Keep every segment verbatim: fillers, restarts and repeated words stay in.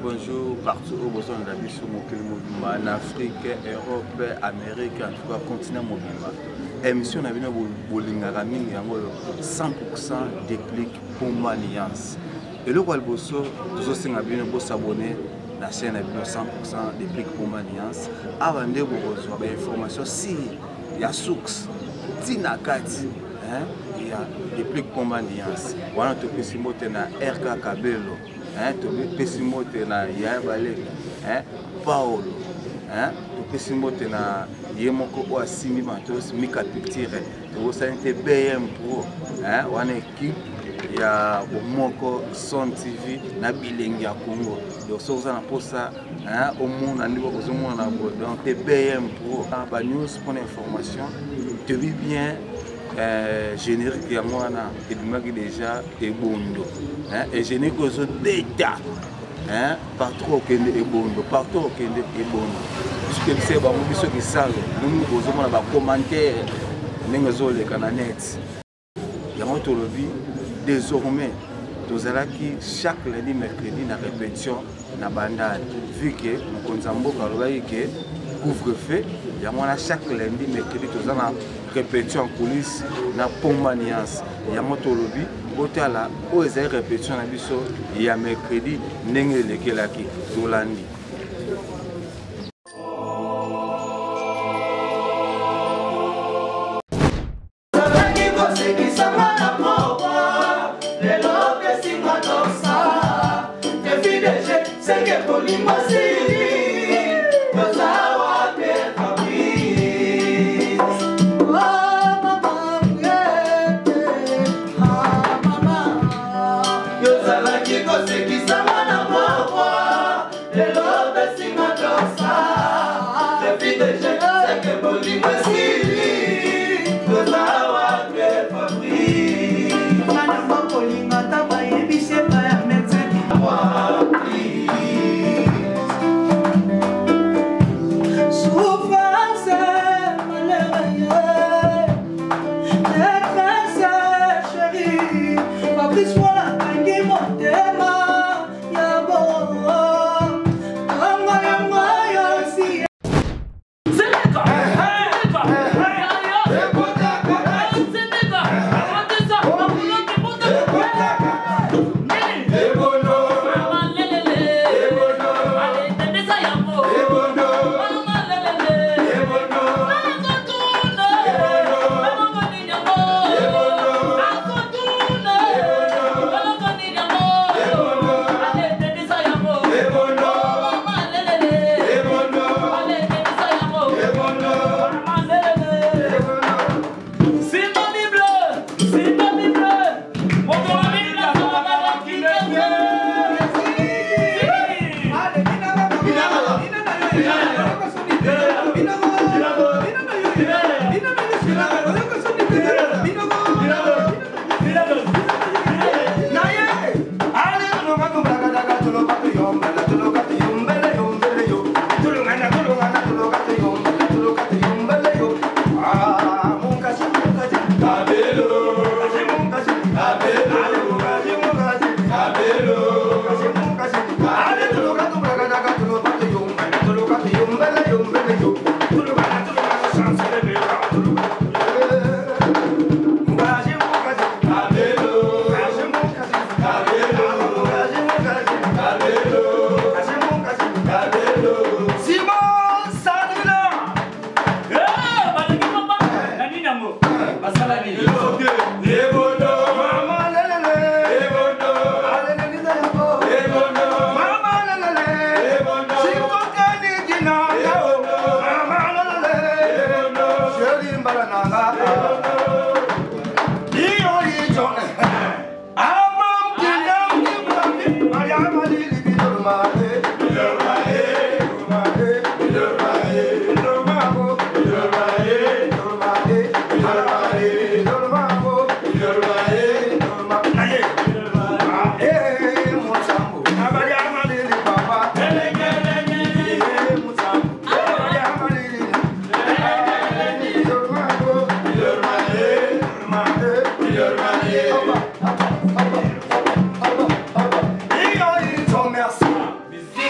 bonjour partout au besoin de la vie sur mon mobile en Afrique, Europe, Amérique, en tout cas continent mobile. Émission na bino bolingaka mingi yango cent pour cent déclic pour maniance. Et le quoi le bosso, tous ceux qui ont beau s'abonner la chaîne a cent pour cent déclic pour maniance. Avant de vous recevoir des informations si il y a source, tina kati, hein, il y a déclic pour maniance. Voilà tout petit mot na R K Kabelo. Hein, tu peux moter na Yabale, hein, Paolo, hein, tu peux moter na Yemoko ou Assimi Matos, Mika Pictire, tu vois un B M Pro, hein, on équipe, il y a Moko Son T V, na Bilingi à Congo, donc ça on a pour ça, hein, au monde à niveau au monde à bord, donc B M Pro, bah news pour l'information, tu vis bien. Euh, générique à moi et du déjà et bondo hein et générique aux autres d'état hein partout au Kende et bondo partout au Kende et bondo ce que c'est bah moi ce qui ça nous nous posons là bas commentaire n'engazo les cananettes il y a notre vie désormais tous là qui chaque lundi mercredi na répétition na bandade vu que nous konzambo kaloba que couvre-feu il y a moi chaque lundi mercredi tous là répétition en coulisses na pomaniance il y a moto lobby hôtel où ils répétition na biso il y a mercredi ndenge lekelaki tolandi Merci.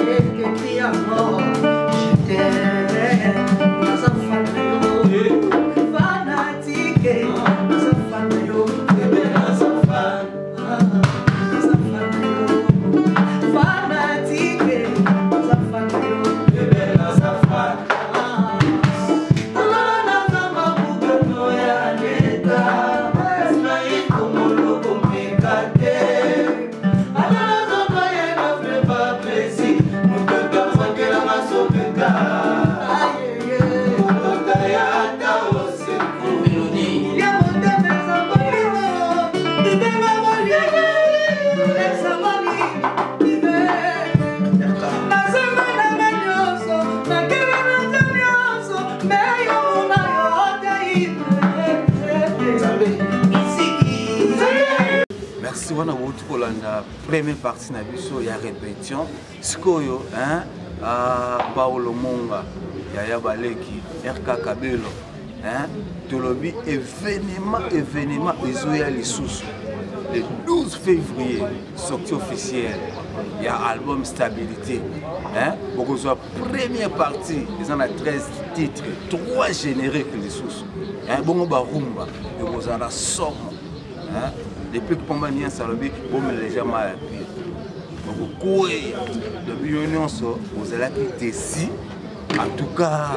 Merci wana wuti kolanda première partie na biso ya répétition sikoyo hein ah Paulo Monga Yaya Baleki R K Kabelo hein tolobi événement événement ezoya lisusu le douze février sortie officielle il y a album Stabilité hein beaucoup soit première partie ils en a treize titres trois génériques lisusu hein bongo ba rumba et vous en a somme hein depuis que Pomba Nian Salobi, vous me les jamais appuyé. Donc, vous depuis l'union, vous allez quitter ici. En tout cas,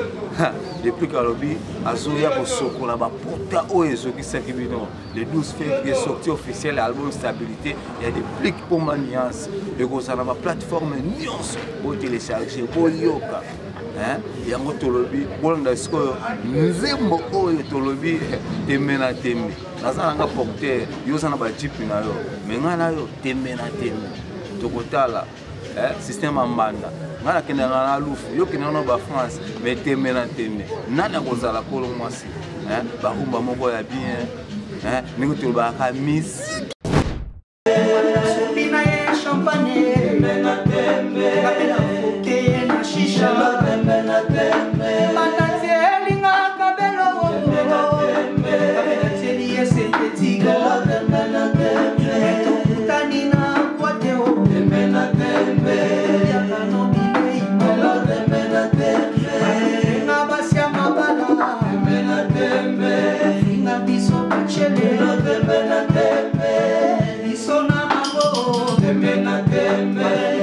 depuis que Alobi, Azoya pour Soko là-bas, Pota Oezo qui s'est le douze février sorti officiel l'album Stabilité. Il y a des plics Pomba Nian. Et vous avez la plateforme Nians pour télécharger, pour Yoka. Il y a un tolobi, bon d'accord, nous aimons le tolobi de mena teme. Nous avons un porteur, nous avons un type na yo, mais nous avons un mena teme. Tokotala, système en banda. Nous avons un louf, nous avons un France, mais te mena teme. Nana kozala kolo mwasi, ba rumba moko ya bien, nous avons un musique. Champagne, mena teme. Shisha, temena tembe. Manatieli nga kabelo, temena tembe. Manatieli esentetika, temena tembe. Tukutanina kwateo, temena tembe. Yakano bibei, temena tembe. Nga basya mabala, temena tembe. Nga biso pachele, temena tembe. Biso na mambo, temena tembe.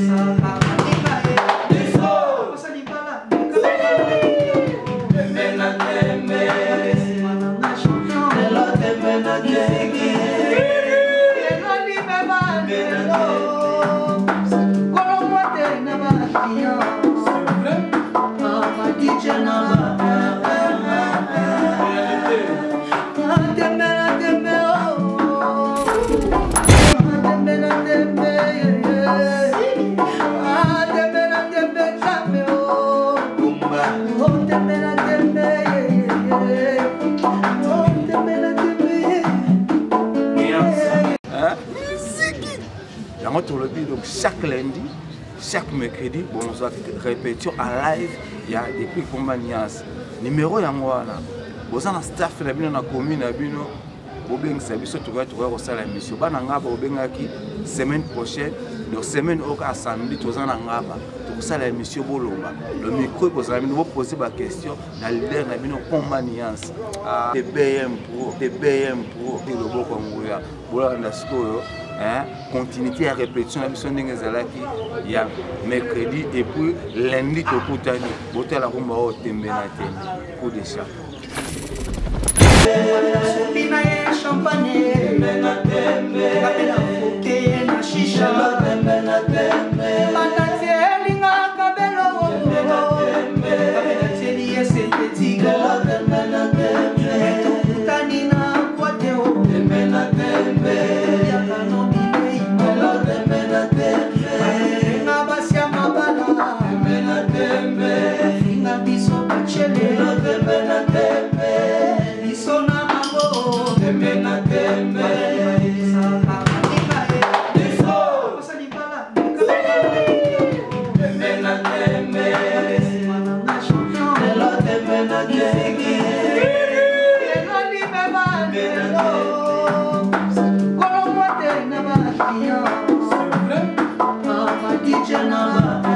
Donc chaque lundi, chaque mercredi, bon, on va répétition en live, il y a des prix Pomba Nian. Numéro yangoana. Vous avez un staff na bino na commune na bino, bobeng service to va trouver au salle émission. Bana ngaba obengaki semaine prochaine, donc semaine au samedi to za na ngaba. To salle émission bolomba. Le micro vous allez nous poser ba question na leader na bino Pomba Nian. Ah T B M Pro, T B M Pro, le boko ngoya. Bola ndasko hein, continuité à répétition, il y a mercredi et puis lundi au Koutani. Boté la rumba au Tembenate, coup de chat. Tembe moi.